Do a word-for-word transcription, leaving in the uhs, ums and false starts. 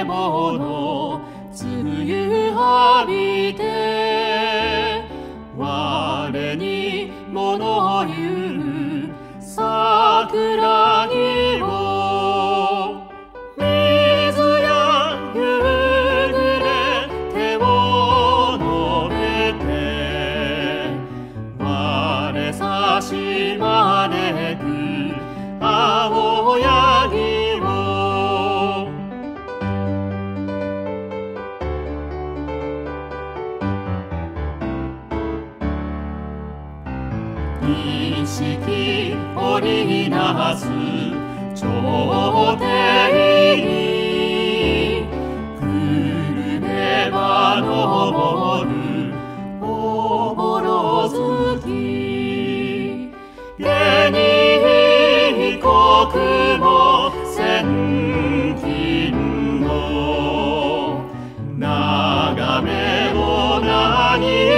物梅雨浴びて我に物を言う桜木を水や夕暮れ手を伸べて我差し招く青柳を錦織りなす朝廷に久留米は昇るおぼろ月下に異国も千金の眺めを何